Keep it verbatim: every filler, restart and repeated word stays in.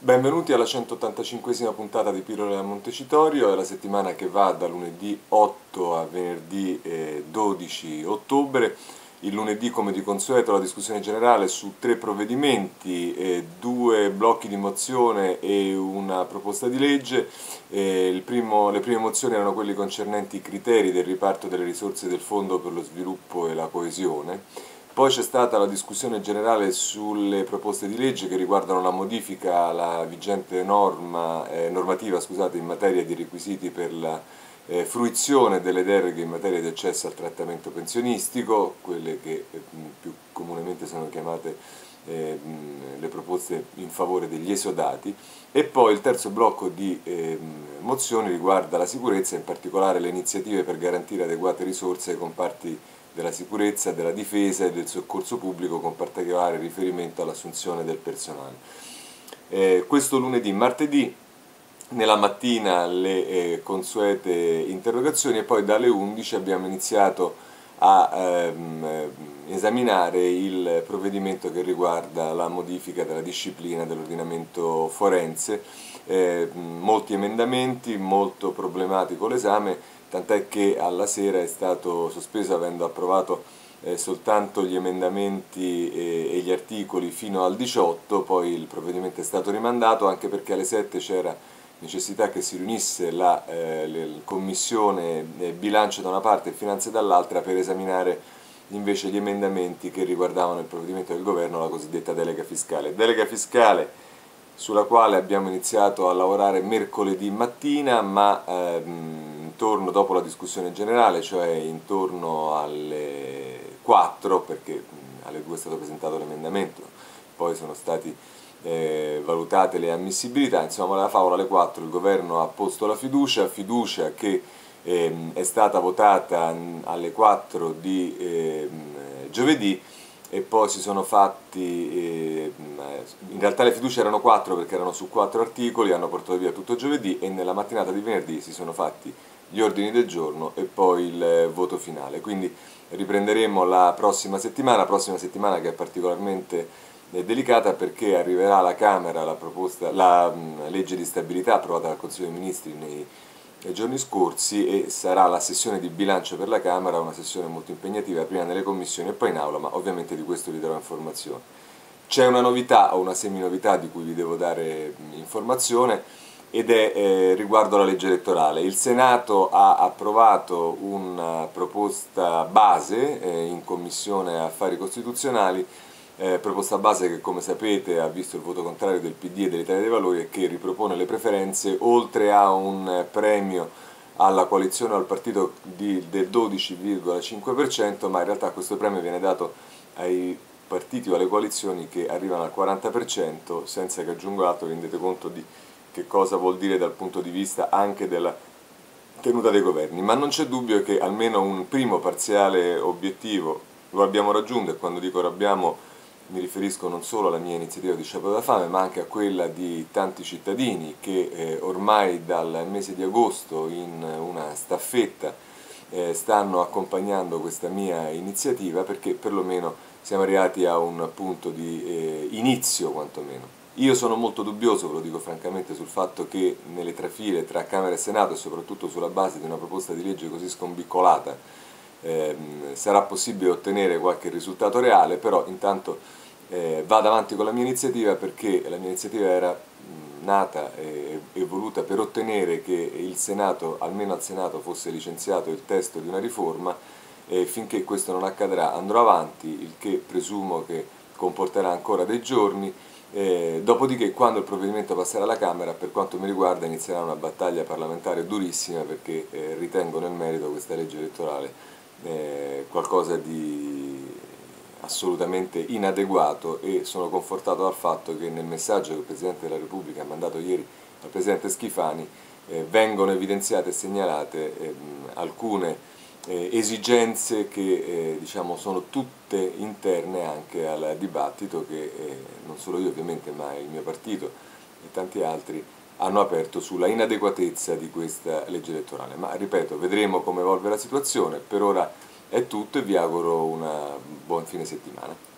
Benvenuti alla centottantacinquesima puntata di Pillole a Montecitorio, è la settimana che va da lunedì otto a venerdì eh, dodici ottobre. Il lunedì, come di consueto, la discussione generale su tre provvedimenti, eh, due blocchi di mozione e una proposta di legge. Eh, il primo, le prime mozioni erano quelle concernenti i criteri del riparto delle risorse del Fondo per lo sviluppo e la coesione. Poi c'è stata la discussione generale sulle proposte di legge che riguardano la modifica alla vigente norma, eh, normativa scusate, in materia di requisiti per la eh, fruizione delle deroghe in materia di accesso al trattamento pensionistico, quelle che eh, più comunemente sono chiamate eh, le proposte in favore degli esodati. E poi il terzo blocco di eh, mozioni riguarda la sicurezza, in particolare le iniziative per garantire adeguate risorse ai comparti della sicurezza, della difesa e del soccorso pubblico, con particolare riferimento all'assunzione del personale. Eh, questo lunedì, martedì, nella mattina le eh, consuete interrogazioni e poi dalle undici abbiamo iniziato a ehm, esaminare il provvedimento che riguarda la modifica della disciplina dell'ordinamento forense. Eh, molti emendamenti, molto problematico l'esame, tant'è che alla sera è stato sospeso, avendo approvato eh, soltanto gli emendamenti e, e gli articoli fino al diciotto. Poi il provvedimento è stato rimandato anche perché alle sette c'era necessità che si riunisse la eh, commissione eh, bilancio da una parte e finanze dall'altra per esaminare invece gli emendamenti che riguardavano il provvedimento del governo, la cosiddetta delega fiscale. Delega fiscale sulla quale abbiamo iniziato a lavorare mercoledì mattina, ma ehm, intorno, dopo la discussione generale, cioè intorno alle quattro, perché alle due è stato presentato l'emendamento, poi sono stati eh, valutate le ammissibilità, insomma alla favola alle quattro il governo ha posto la fiducia, fiducia che ehm, è stata votata alle quattro di ehm, giovedì. E poi si sono fatti, eh, in realtà le fiducie erano quattro perché erano su quattro articoli, hanno portato via tutto giovedì e nella mattinata di venerdì si sono fatti gli ordini del giorno e poi il voto finale. Quindi riprenderemo la prossima settimana, la prossima settimana che è particolarmente eh, delicata perché arriverà alla Camera la, proposta, la mh, legge di stabilità approvata dal Consiglio dei Ministri nei nei giorni scorsi e sarà la sessione di bilancio per la Camera, una sessione molto impegnativa prima nelle commissioni e poi in aula, ma ovviamente di questo vi darò informazione. C'è una novità o una semi-novità di cui vi devo dare informazione ed è eh, riguardo alla legge elettorale. Il Senato ha approvato una proposta base eh, in Commissione Affari Costituzionali, Eh, proposta base che, come sapete, ha visto il voto contrario del P D e dell'Italia dei Valori e che ripropone le preferenze, oltre a un premio alla coalizione o al partito di, del dodici virgola cinque per cento, ma in realtà questo premio viene dato ai partiti o alle coalizioni che arrivano al quaranta per cento, senza che aggiungo altro. Rendete conto di che cosa vuol dire dal punto di vista anche della tenuta dei governi, ma non c'è dubbio che almeno un primo parziale obiettivo lo abbiamo raggiunto, e quando dico abbiamo mi riferisco non solo alla mia iniziativa di sciopero della fame, ma anche a quella di tanti cittadini che eh, ormai dal mese di agosto in una staffetta eh, stanno accompagnando questa mia iniziativa, perché perlomeno siamo arrivati a un punto di eh, inizio quantomeno. Io sono molto dubbioso, ve lo dico francamente, sul fatto che nelle trafile tra Camera e Senato, e soprattutto sulla base di una proposta di legge così scombiccolata, eh, sarà possibile ottenere qualche risultato reale, però intanto Eh, vado avanti con la mia iniziativa, perché la mia iniziativa era mh, nata e, e voluta per ottenere che il Senato, almeno al Senato, fosse licenziato il testo di una riforma, e finché questo non accadrà andrò avanti, il che presumo che comporterà ancora dei giorni. Eh, dopodiché, quando il provvedimento passerà alla Camera, per quanto mi riguarda inizierà una battaglia parlamentare durissima, perché eh, ritengo nel merito questa legge elettorale eh, qualcosa di assolutamente inadeguato, e sono confortato dal fatto che nel messaggio che il Presidente della Repubblica ha mandato ieri al Presidente Schifani eh, vengono evidenziate e segnalate eh, alcune eh, esigenze che eh, diciamo sono tutte interne anche al dibattito che eh, non solo io ovviamente, ma il mio partito e tanti altri hanno aperto sulla inadeguatezza di questa legge elettorale. Ma ripeto, vedremo come evolve la situazione. Per ora è tutto e vi auguro un buon fine settimana.